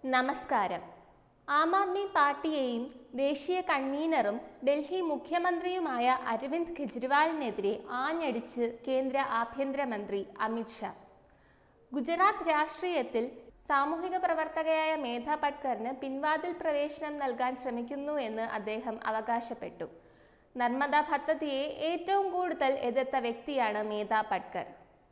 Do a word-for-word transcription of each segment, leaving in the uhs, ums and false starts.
നമസ്കാരം. ആം ആദ്മി പാർട്ടിയെയും ദേശീയ കൺവീനറും ഡൽഹി മുഖ്യമന്ത്രിയുമായ അരവിന്ദ് കെജ്രിവാളിനെതിരെ ആഞ്ഞടിച്ച് കേന്ദ്ര ആഭ്യന്തരമന്ത്രി അമിത് ഷാ. ഗുജറാത്ത് രാഷ്ട്രീയത്തിൽ സാമൂഹിക പ്രവർത്തകയായ മേധ പട്കറിന് പിൻവാതിൽ പ്രവേശനം നൽകാൻ ശ്രമിക്കുന്നു എന്ന് അദ്ദേഹം അവകാശപ്പെട്ടു. നർമ്മദ പദ്ധതിയെ ഏറ്റവും കൂടുതൽ എതിർത്ത വ്യക്തിയാണ് മേധ പട്കർ.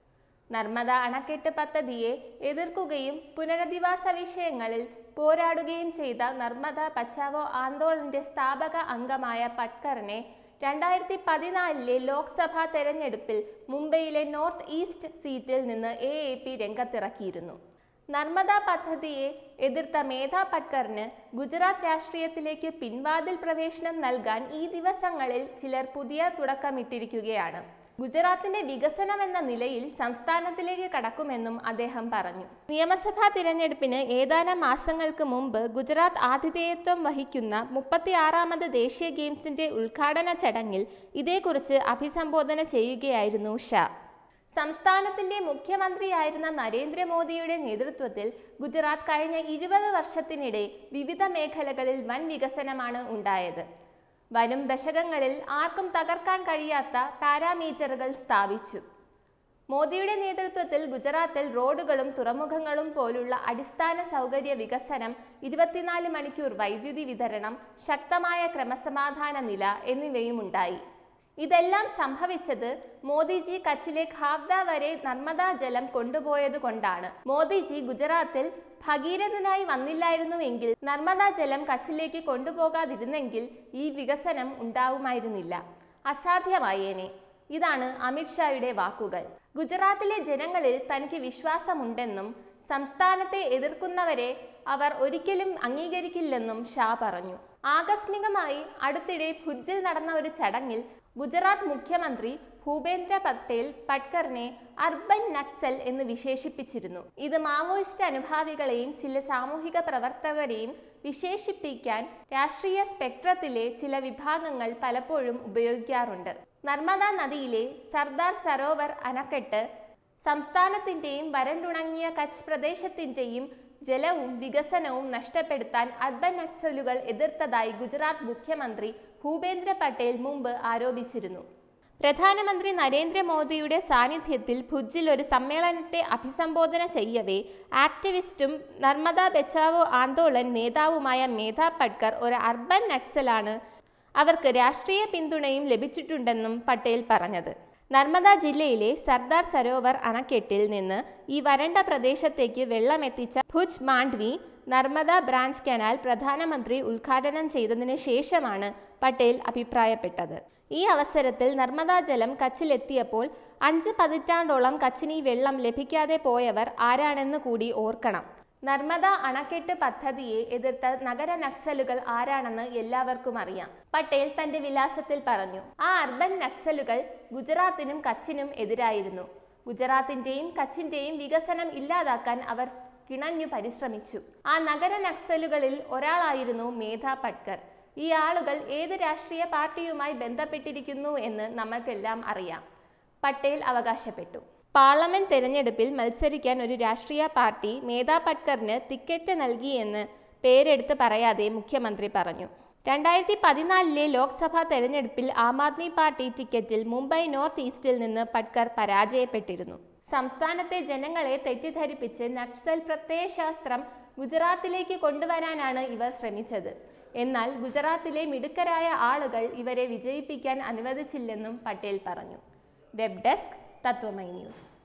നർമ്മദ അണക്കെട്ട് പദ്ധതിയെ എതിർക്കുകയും പുനരധിവാസ വിഷയങ്ങളിൽ പോരാടുകയും ചെയ്ത നർമ്മദ ബച്ചാവോ ആന്തോളന്റെ സ്ഥാപക അംഗമായ പട്കറിനെ രണ്ടായിരത്തി പതിനാലിലെ ലോക്സഭാ തെരഞ്ഞെടുപ്പിൽ മുംബൈയിലെ നോർത്ത് ഈസ്റ്റ് സീറ്റിൽ നിന്ന് എ എ പി രംഗത്തിറക്കിയിരുന്നു. നർമ്മദ പദ്ധതിയെ എതിർത്ത മേധ പട്കറിന് ഗുജറാത്ത് രാഷ്ട്രീയത്തിലേക്ക് പിൻവാതിൽ പ്രവേശനം നൽകാൻ ഈ ദിവസങ്ങളിൽ ചിലർ പുതിയ തുടക്കമിട്ടിരിക്കുകയാണ്. ഗുജറാത്തിന്റെ വികസനം എന്ന നിലയിൽ സംസ്ഥാനത്തിലേക്ക് കടക്കുമെന്നും അദ്ദേഹം പറഞ്ഞു. നിയമസഭാ തിരഞ്ഞെടുപ്പിന് ഏതാനും മാസങ്ങൾക്ക് മുമ്പ് ഗുജറാത്ത് ആതിഥേയത്വം വഹിക്കുന്ന മുപ്പത്തിയാറാമത് ദേശീയ ഗെയിംസിന്റെ ഉദ്ഘാടന ചടങ്ങിൽ ഇതേക്കുറിച്ച് അഭിസംബോധന ചെയ്യുകയായിരുന്നു ഷാ. സംസ്ഥാനത്തിന്റെ മുഖ്യമന്ത്രിയായിരുന്ന നരേന്ദ്രമോദിയുടെ നേതൃത്വത്തിൽ ഗുജറാത്ത് കഴിഞ്ഞ ഇരുപത് വർഷത്തിനിടെ വിവിധ മേഖലകളിൽ വൻ വികസനമാണ് ഉണ്ടായത്. വരും ദശകങ്ങളിൽ ആർക്കും തകർക്കാൻ കഴിയാത്ത പാരാമീറ്ററുകൾ സ്ഥാപിച്ചു. മോദിയുടെ നേതൃത്വത്തിൽ ഗുജറാത്തിൽ റോഡുകളും തുറമുഖങ്ങളും പോലുള്ള അടിസ്ഥാന സൗകര്യ വികസനം, ഇരുപത്തിനാല് മണിക്കൂർ വൈദ്യുതി വിതരണം, ശക്തമായ ക്രമസമാധാന നില എന്നിവയും ഉണ്ടായി. ഇതെല്ലാം സംഭവിച്ചത് മോദിജി കച്ചിലെ ഖാവ്ദ വരെ നർമ്മദ ജലം കൊണ്ടുപോയത് കൊണ്ടാണ്. മോദിജി ഗുജറാത്തിൽ ഭഗീരഥനായി വന്നില്ലായിരുന്നുവെങ്കിൽ, നർമ്മദ ജലം കച്ചിലേക്ക് കൊണ്ടുപോകാതിരുന്നെങ്കിൽ ഈ വികസനം ഉണ്ടാവുമായിരുന്നില്ല, അസാധ്യമായേനെ. ഇതാണ് അമിത് ഷായുടെ വാക്കുകൾ. ഗുജറാത്തിലെ ജനങ്ങളിൽ തനിക്ക് വിശ്വാസമുണ്ടെന്നും സംസ്ഥാനത്തെ എതിർക്കുന്നവരെ അവർ ഒരിക്കലും അംഗീകരിക്കില്ലെന്നും ഷാ പറഞ്ഞു. ആകസ്മികമായി അടുത്തിടെ ഭുജിൽ നടന്ന ഒരു ചടങ്ങിൽ ഗുജറാത്ത് മുഖ്യമന്ത്രി ഭൂപേന്ദ്ര പട്ടേൽ പട്കറിനെ അർബൻ നക്സൽ എന്ന് വിശേഷിപ്പിച്ചിരുന്നു. ഇത് മാവോയിസ്റ്റ് അനുഭാവികളെയും ചില സാമൂഹിക പ്രവർത്തകരെയും വിശേഷിപ്പിക്കാൻ രാഷ്ട്രീയ സ്പെക്ട്രത്തിലെ ചില വിഭാഗങ്ങൾ പലപ്പോഴും ഉപയോഗിക്കാറുണ്ട്. നർമ്മദ നദിയിലെ സർദാർ സരോവർ അണക്കെട്ട് സംസ്ഥാനത്തിന്റെയും വരണ്ടുണങ്ങിയ കച്ച് പ്രദേശത്തിന്റെയും ജലവും വികസനവും നഷ്ടപ്പെടുത്താൻ അർബൻ നക്സലുകൾ എതിർത്തതായി ഗുജറാത്ത് മുഖ്യമന്ത്രി ഭൂപേന്ദ്ര പട്ടേൽ മുമ്പ് ആരോപിച്ചിരുന്നു. പ്രധാനമന്ത്രി നരേന്ദ്രമോദിയുടെ സാന്നിധ്യത്തിൽ ഭുജിൽ ഒരു സമ്മേളനത്തെ അഭിസംബോധന ചെയ്യവേ ആക്ടിവിസ്റ്റും നർമ്മദ ബച്ചാവോ ആന്തോളൻ നേതാവുമായ മേധ പട്കർ ഒരു അർബൻ നക്സലാണ്, അവർക്ക് രാഷ്ട്രീയ പിന്തുണയും ലഭിച്ചിട്ടുണ്ടെന്നും പട്ടേൽ പറഞ്ഞത്. നർമ്മദ ജില്ലയിലെ സർദാർ സരോവർ അണക്കെട്ടിൽ നിന്ന് ഈ വരണ്ട പ്രദേശത്തേക്ക് വെള്ളമെത്തിച്ച ഭുജ് മാണ്ഡ്വി നർമ്മദ ബ്രാഞ്ച് കനാൽ പ്രധാനമന്ത്രി ഉദ്ഘാടനം ചെയ്തതിന് ശേഷമാണ് പട്ടേൽ അഭിപ്രായപ്പെട്ടത്. ഈ അവസരത്തിൽ നർമ്മദ ജലം കച്ചിലെത്തിയപ്പോൾ അഞ്ച് പതിറ്റാണ്ടോളം കച്ചിന് ഈ വെള്ളം ലഭിക്കാതെ പോയവർ ആരാണെന്ന് കൂടി ഓർക്കണം. നർമ്മദ അണക്കെട്ട് പദ്ധതിയെ എതിർത്ത നഗര നക്സലുകൾ ആരാണെന്ന് എല്ലാവർക്കും അറിയാം, പട്ടേൽ തന്റെ വിലാസത്തിൽ പറഞ്ഞു. ആ അർബൻ നക്സലുകൾ ഗുജറാത്തിനും കച്ചിനും എതിരായിരുന്നു. ഗുജറാത്തിന്റെയും കച്ചിന്റെയും വികസനം ഇല്ലാതാക്കാൻ അവർ കിണഞ്ഞു പരിശ്രമിച്ചു. ആ നഗര നക്സലുകളിൽ ഒരാളായിരുന്നു മേധ പട്കർ. ഈ ആളുകൾ ഏത് രാഷ്ട്രീയ പാർട്ടിയുമായി ബന്ധപ്പെട്ടിരിക്കുന്നു എന്ന് നമ്മൾക്കെല്ലാം അറിയാം, പട്ടേൽ അവകാശപ്പെട്ടു. പാർലമെന്റ് തെരഞ്ഞെടുപ്പിൽ മത്സരിക്കാൻ ഒരു രാഷ്ട്രീയ പാർട്ടി മേധ പട്കറിന് ടിക്കറ്റ് നൽകിയെന്ന് പേരെടുത്ത് പറയാതെ മുഖ്യമന്ത്രി പറഞ്ഞു. രണ്ടായിരത്തി പതിനാലിലെ ലോക്സഭാ തെരഞ്ഞെടുപ്പിൽ ആം ആദ്മി പാർട്ടി ടിക്കറ്റിൽ മുംബൈ നോർത്ത് ഈസ്റ്റിൽ നിന്ന് പട്കർ പരാജയപ്പെട്ടിരുന്നു. സംസ്ഥാനത്തെ ജനങ്ങളെ തെറ്റിദ്ധരിപ്പിച്ച് നക്സൽ പ്രത്യയശാസ്ത്രം ഗുജറാത്തിലേക്ക് കൊണ്ടുവരാനാണ് ഇവർ ശ്രമിച്ചത്. എന്നാൽ ഗുജറാത്തിലെ മിടുക്കരായ ആളുകൾ ഇവരെ വിജയിപ്പിക്കാൻ അനുവദിച്ചില്ലെന്നും പട്ടേൽ പറഞ്ഞു. Web desk Tatwamayi news.